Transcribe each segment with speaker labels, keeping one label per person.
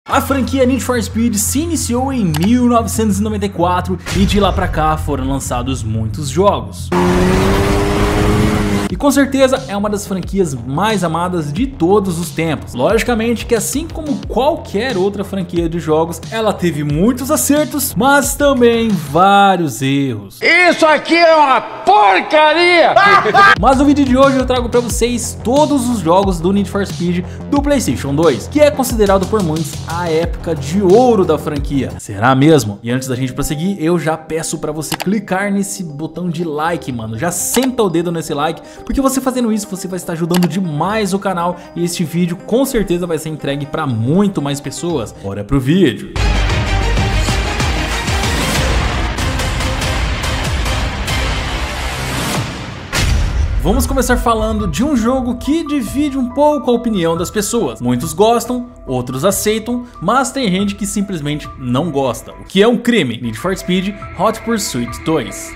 Speaker 1: A franquia Need for Speed se iniciou em 1994 e de lá pra cá foram lançados muitos jogos. E com certeza é uma das franquias mais amadas de todos os tempos. Logicamente que assim como qualquer outra franquia de jogos, ela teve muitos acertos, mas também vários erros.
Speaker 2: Isso aqui é uma porcaria!
Speaker 1: Mas no vídeo de hoje eu trago pra vocês todos os jogos do Need for Speed do PlayStation 2, que é considerado por muitos a época de ouro da franquia. Será mesmo? E antes da gente prosseguir, eu já peço pra você clicar nesse botão de like, mano. Já senta o dedo nesse like, porque você fazendo isso, você vai estar ajudando demais o canal e este vídeo com certeza vai ser entregue para muito mais pessoas. Bora pro vídeo! Vamos começar falando de um jogo que divide um pouco a opinião das pessoas. Muitos gostam, outros aceitam, mas tem gente que simplesmente não gosta, o que é um crime. Need for Speed Hot Pursuit 2.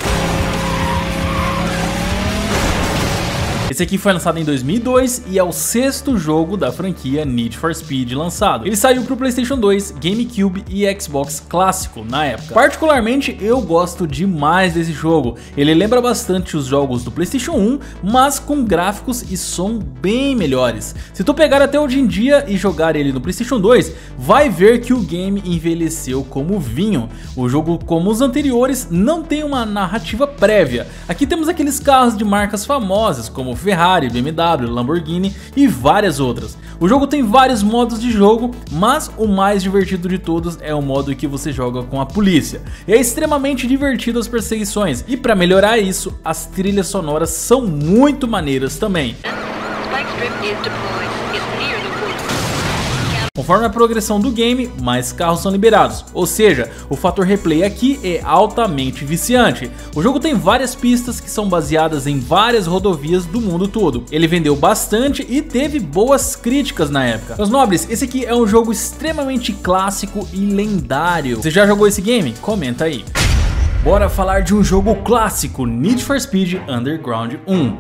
Speaker 1: Esse aqui foi lançado em 2002 e é o sexto jogo da franquia Need for Speed lançado. Ele saiu para o PlayStation 2, GameCube e Xbox clássico na época. Particularmente eu gosto demais desse jogo. Ele lembra bastante os jogos do PlayStation 1, mas com gráficos e som bem melhores. Se tu pegar até hoje em dia e jogar ele no PlayStation 2, vai ver que o game envelheceu como vinho. O jogo, como os anteriores, não tem uma narrativa prévia. Aqui temos aqueles carros de marcas famosas como Ferrari, BMW, Lamborghini e várias outras. O jogo tem vários modos de jogo, mas o mais divertido de todos é o modo que você joga com a polícia. É extremamente divertido as perseguições e para melhorar isso, as trilhas sonoras são muito maneiras também. Conforme a progressão do game, mais carros são liberados, ou seja, o fator replay aqui é altamente viciante. O jogo tem várias pistas que são baseadas em várias rodovias do mundo todo. Ele vendeu bastante e teve boas críticas na época. Meus nobres, esse aqui é um jogo extremamente clássico e lendário. Você já jogou esse game? Comenta aí. Bora falar de um jogo clássico, Need for Speed Underground 1.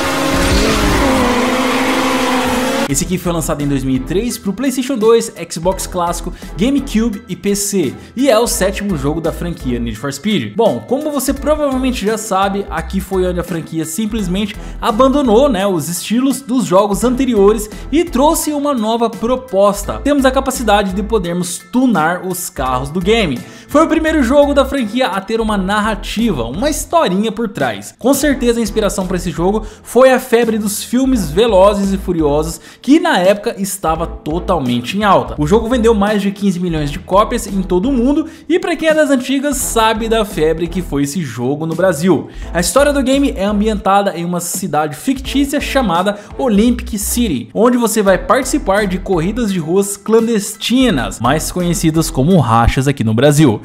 Speaker 1: Esse aqui foi lançado em 2003 para o PlayStation 2, Xbox clássico, GameCube e PC, e é o sétimo jogo da franquia Need for Speed. Bom, como você provavelmente já sabe, aqui foi onde a franquia simplesmente abandonou, os estilos dos jogos anteriores e trouxe uma nova proposta. Temos a capacidade de podermos tunar os carros do game. Foi o primeiro jogo da franquia a ter uma narrativa, uma historinha por trás. Com certeza a inspiração para esse jogo foi a febre dos filmes Velozes e Furiosos, que na época estava totalmente em alta. O jogo vendeu mais de 15 milhões de cópias em todo o mundo e para quem é das antigas sabe da febre que foi esse jogo no Brasil. A história do game é ambientada em uma cidade fictícia chamada Olympic City, onde você vai participar de corridas de ruas clandestinas, mais conhecidas como rachas aqui no Brasil.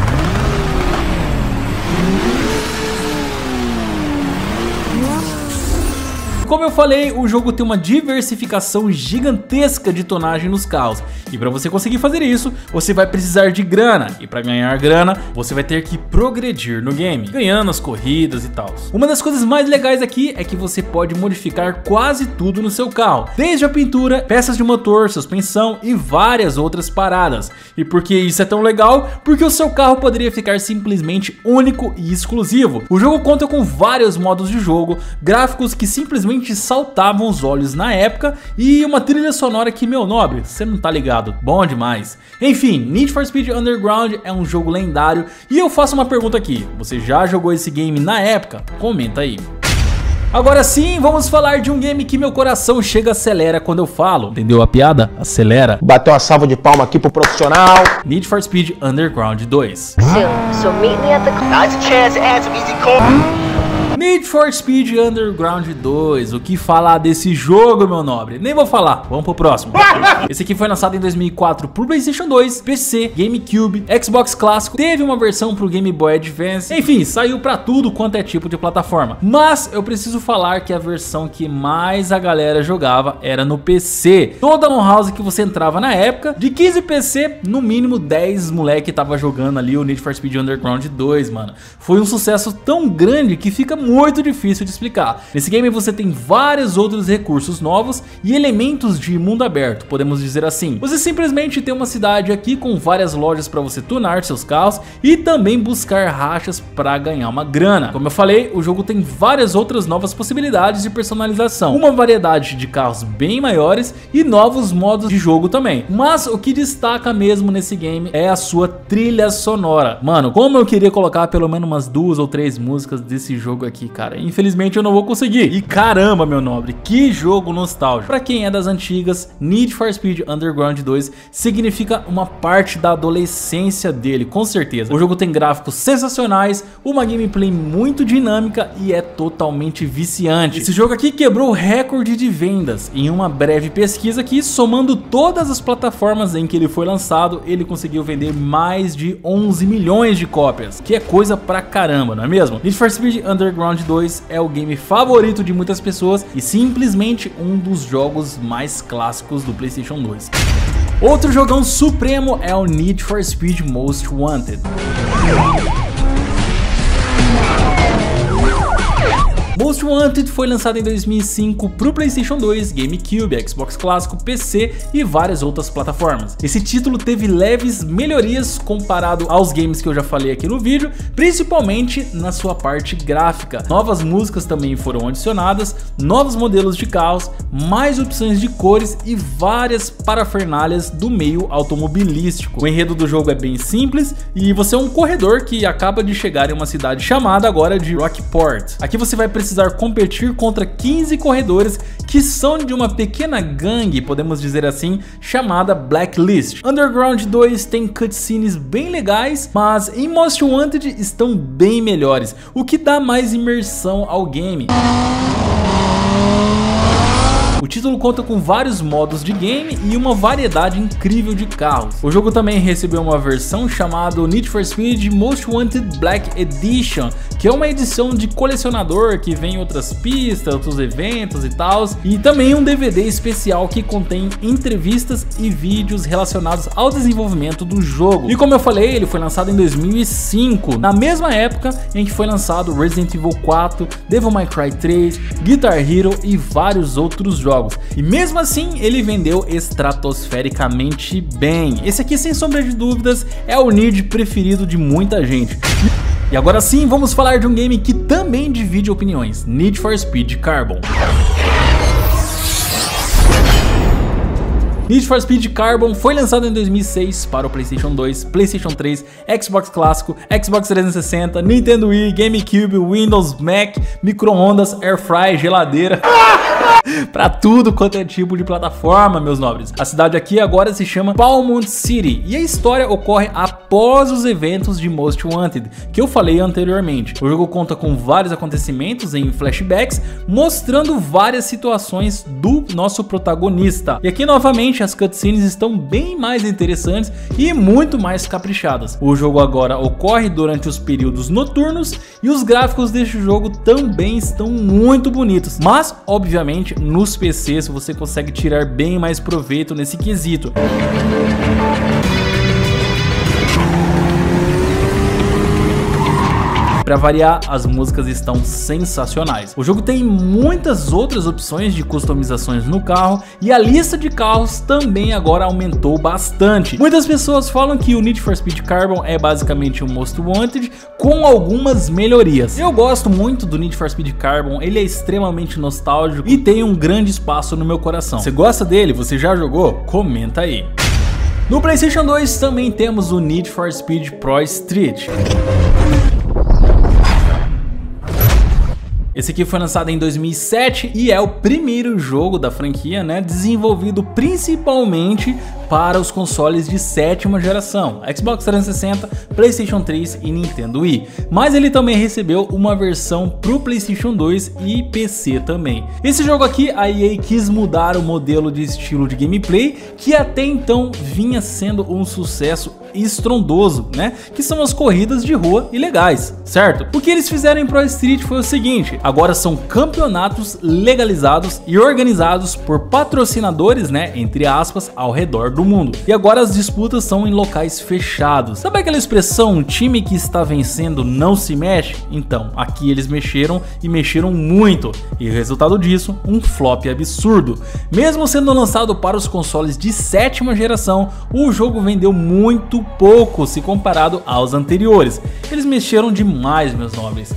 Speaker 1: Como eu falei, o jogo tem uma diversificação gigantesca de tonagem nos carros. E para você conseguir fazer isso, você vai precisar de grana. E para ganhar grana, você vai ter que progredir no game, ganhando as corridas e tal. Uma das coisas mais legais aqui é que você pode modificar quase tudo no seu carro. Desde a pintura, peças de motor, suspensão e várias outras paradas. E por que isso é tão legal? Porque o seu carro poderia ficar simplesmente único e exclusivo. O jogo conta com vários modos de jogo, gráficos que simplesmente saltavam os olhos na época e uma trilha sonora que, meu nobre, você não tá ligado, bom demais. Enfim, Need for Speed Underground é um jogo lendário e eu faço uma pergunta aqui, você já jogou esse game na época? Comenta aí. Agora sim, vamos falar de um game que meu coração chega acelera quando eu falo. Entendeu a piada? Acelera.
Speaker 2: Bateu uma salva de palma aqui pro profissional.
Speaker 1: Need for Speed Underground 2.
Speaker 3: So meet me at the
Speaker 1: Need for Speed Underground 2, o que falar desse jogo, meu nobre? Nem vou falar, vamos pro próximo. Esse aqui foi lançado em 2004 pro PlayStation 2, PC, GameCube, Xbox clássico, teve uma versão pro Game Boy Advance, enfim, saiu pra tudo quanto é tipo de plataforma. Mas eu preciso falar que a versão que mais a galera jogava era no PC. Toda lan house que você entrava na época, de 15 PC, no mínimo 10 moleque tava jogando ali o Need for Speed Underground 2, mano. Foi um sucesso tão grande que fica muito muito difícil de explicar. Nesse game você tem vários outros recursos novos e elementos de mundo aberto, podemos dizer assim. Você simplesmente tem uma cidade aqui com várias lojas para você tunar seus carros e também buscar rachas para ganhar uma grana. Como eu falei, o jogo tem várias outras novas possibilidades de personalização, uma variedade de carros bem maiores e novos modos de jogo também. Mas o que destaca mesmo nesse game é a sua trilha sonora. Mano, como eu queria colocar pelo menos umas 2 ou 3 músicas desse jogo aqui, cara. Infelizmente eu não vou conseguir. E caramba, meu nobre, que jogo nostálgico. Pra quem é das antigas, Need for Speed Underground 2 significa uma parte da adolescência dele, com certeza. O jogo tem gráficos sensacionais, uma gameplay muito dinâmica e é totalmente viciante. Esse jogo aqui quebrou o recorde de vendas. Em uma breve pesquisa aqui, somando todas as plataformas em que ele foi lançado, ele conseguiu vender mais de 11 milhões de cópias, que é coisa pra caramba, não é mesmo? Need for Speed Underground 2 é o game favorito de muitas pessoas e simplesmente um dos jogos mais clássicos do PlayStation 2. Outro jogão supremo é o Need for Speed Most Wanted. Most Wanted foi lançado em 2005 para o PlayStation 2, GameCube, Xbox clássico, PC e várias outras plataformas. Esse título teve leves melhorias comparado aos games que eu já falei aqui no vídeo, principalmente na sua parte gráfica. Novas músicas também foram adicionadas, novos modelos de carros, mais opções de cores e várias parafernálias do meio automobilístico. O enredo do jogo é bem simples e você é um corredor que acaba de chegar em uma cidade chamada agora de Rockport. Aqui você vai precisar competir contra 15 corredores que são de uma pequena gangue, podemos dizer assim, chamada Blacklist. Underground 2 tem cutscenes bem legais, mas em Most Wanted estão bem melhores, o que dá mais imersão ao game. O título conta com vários modos de game e uma variedade incrível de carros. O jogo também recebeu uma versão chamada Need for Speed Most Wanted Black Edition, que é uma edição de colecionador que vem outras pistas, outros eventos e tal, e também um DVD especial que contém entrevistas e vídeos relacionados ao desenvolvimento do jogo. E como eu falei, ele foi lançado em 2005, na mesma época em que foi lançado Resident Evil 4, Devil May Cry 3, Guitar Hero e vários outros jogos. E mesmo assim ele vendeu estratosfericamente bem. Esse aqui, sem sombra de dúvidas, é o Need preferido de muita gente. E agora sim, vamos falar de um game que também divide opiniões: Need for Speed Carbon. Need for Speed Carbon foi lançado em 2006 para o PlayStation 2, PlayStation 3, Xbox clássico, Xbox 360, Nintendo Wii, GameCube, Windows, Mac, micro-ondas, Airfryer, geladeira. Pra tudo quanto é tipo de plataforma, meus nobres. A cidade aqui agora se chama Palmont City e a história ocorre após os eventos de Most Wanted, que eu falei anteriormente. O jogo conta com vários acontecimentos em flashbacks, mostrando várias situações do nosso protagonista. E aqui novamente as cutscenes estão bem mais interessantes e muito mais caprichadas. O jogo agora ocorre durante os períodos noturnos e os gráficos deste jogo também estão muito bonitos, mas obviamente nos PCs você consegue tirar bem mais proveito nesse quesito. Para variar, as músicas estão sensacionais. O jogo tem muitas outras opções de customizações no carro e a lista de carros também agora aumentou bastante. Muitas pessoas falam que o Need for Speed Carbon é basicamente um Most Wanted com algumas melhorias. Eu gosto muito do Need for Speed Carbon, ele é extremamente nostálgico e tem um grande espaço no meu coração. Você gosta dele? Você já jogou? Comenta aí. No PlayStation 2 também temos o Need for Speed Pro Street. Esse aqui foi lançado em 2007 e é o primeiro jogo da franquia, né, desenvolvido principalmente para os consoles de 7ª geração, Xbox 360, PlayStation 3 e Nintendo Wii. Mas ele também recebeu uma versão para o PlayStation 2 e PC também. Esse jogo aqui, a EA quis mudar o modelo de estilo de gameplay, que até então vinha sendo um sucesso estrondoso, né? Que são as corridas de rua ilegais, certo? O que eles fizeram em Pro Street foi o seguinte: agora são campeonatos legalizados e organizados por patrocinadores, né? Entre aspas, ao redor do do mundo. E agora as disputas são em locais fechados. Sabe aquela expressão, um time que está vencendo não se mexe? Então, aqui eles mexeram e mexeram muito. E o resultado disso, um flop absurdo. Mesmo sendo lançado para os consoles de 7ª geração, o jogo vendeu muito pouco se comparado aos anteriores. Eles mexeram demais, meus nobres.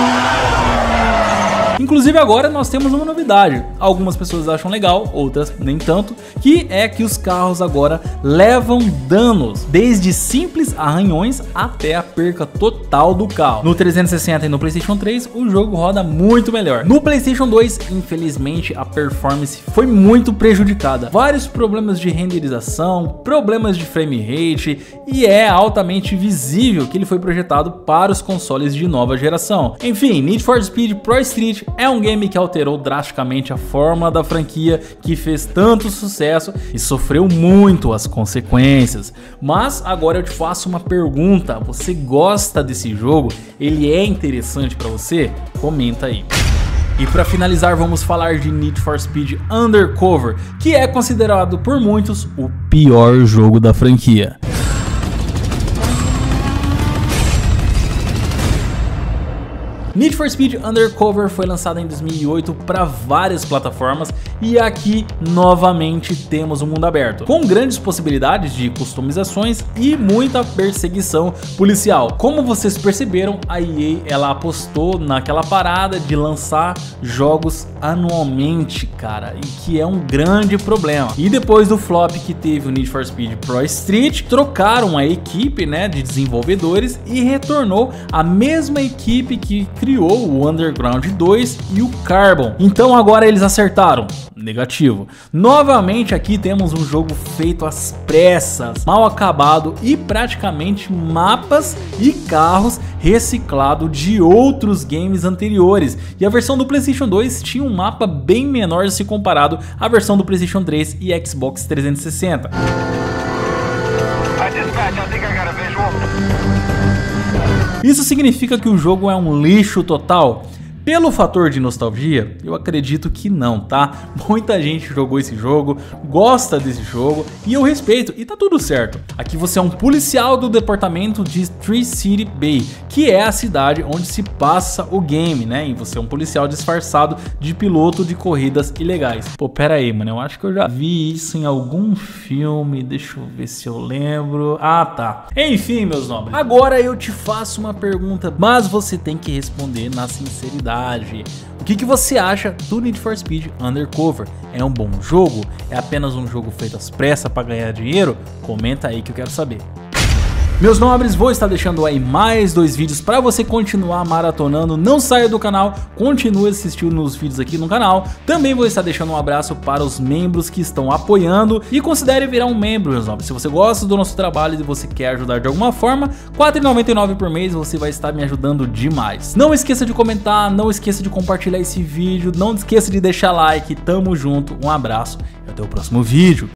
Speaker 1: Inclusive agora nós temos uma novidade, algumas pessoas acham legal, outras nem tanto, que é que os carros agora levam danos, desde simples arranhões até a perca total do carro. No 360 e no PlayStation 3 o jogo roda muito melhor. No PlayStation 2, infelizmente, a performance foi muito prejudicada. Vários problemas de renderização, problemas de frame rate, e é altamente visível que ele foi projetado para os consoles de nova geração. Enfim, Need for Speed Pro Street é um game que alterou drasticamente a fórmula da franquia, que fez tanto sucesso e sofreu muito as consequências. Mas agora eu te faço uma pergunta: você gosta desse jogo? Ele é interessante para você? Comenta aí. E para finalizar, vamos falar de Need for Speed Undercover, que é considerado por muitos o pior jogo da franquia. Need for Speed Undercover foi lançado em 2008 para várias plataformas e aqui novamente temos um mundo aberto, com grandes possibilidades de customizações e muita perseguição policial. Como vocês perceberam, a EA ela apostou naquela parada de lançar jogos anualmente, cara, e que é um grande problema. E depois do flop que teve o Need for Speed Pro Street, trocaram a equipe, né, de desenvolvedores e retornou a mesma equipe que criou o Underground 2 e o Carbon. Então agora eles acertaram. Negativo. Novamente aqui temos um jogo feito às pressas, mal acabado e praticamente mapas e carros reciclado de outros games anteriores. E a versão do PlayStation 2 tinha um mapa bem menor se comparado à versão do PlayStation 3 e Xbox 360. Isso significa que o jogo é um lixo total? Pelo fator de nostalgia, eu acredito que não, tá? Muita gente jogou esse jogo, gosta desse jogo e eu respeito e tá tudo certo. Aqui você é um policial do departamento de Tree City Bay, que é a cidade onde se passa o game, né? E você é um policial disfarçado de piloto de corridas ilegais. Pô, pera aí, mano, eu acho que eu já vi isso em algum filme, deixa eu ver se eu lembro. Ah, tá. Enfim, meus nobres, agora eu te faço uma pergunta, mas você tem que responder na sinceridade. O que você acha do Need for Speed Undercover? É um bom jogo? É apenas um jogo feito às pressas para ganhar dinheiro? Comenta aí que eu quero saber. Meus nobres, vou estar deixando aí mais 2 vídeos para você continuar maratonando. Não saia do canal, continue assistindo os vídeos aqui no canal. Também vou estar deixando um abraço para os membros que estão apoiando e considere virar um membro, meus nobres. Se você gosta do nosso trabalho e você quer ajudar de alguma forma, R$ 4,99 por mês você vai estar me ajudando demais. Não esqueça de comentar, não esqueça de compartilhar esse vídeo, não esqueça de deixar like. Tamo junto, um abraço e até o próximo vídeo.